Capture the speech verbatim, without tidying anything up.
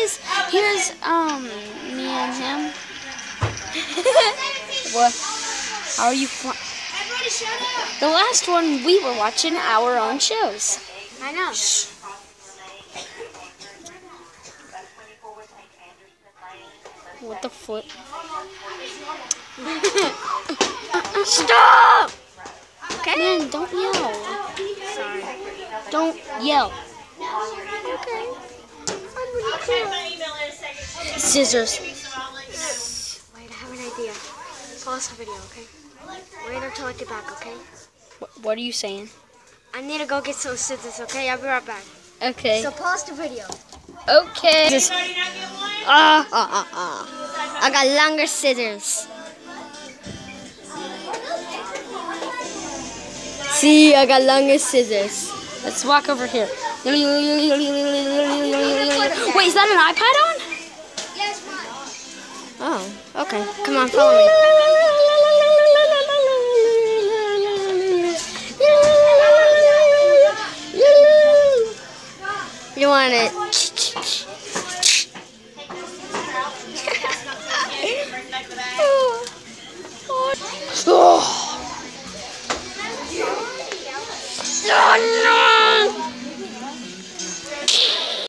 guys, here's um me and him. What? How are you? Fl- Everybody shut up! the last one we were watching our own shows. I know. What the flip? Stop! Okay. Man, don't yell. Sorry. Don't yell. Okay. Scissors. Wait, I have an idea. Pause the video, okay? Wait until I get back, okay? Wh- What are you saying? I need to go get some scissors, okay? I'll be right back. Okay. So pause the video. Okay. Ah, ah, ah, ah. I got longer scissors. See, I got longer scissors. Let's walk over here. Wait, is that an iPad on? Yes, mine. Oh, okay. Come on, follow me. You want it? Oh.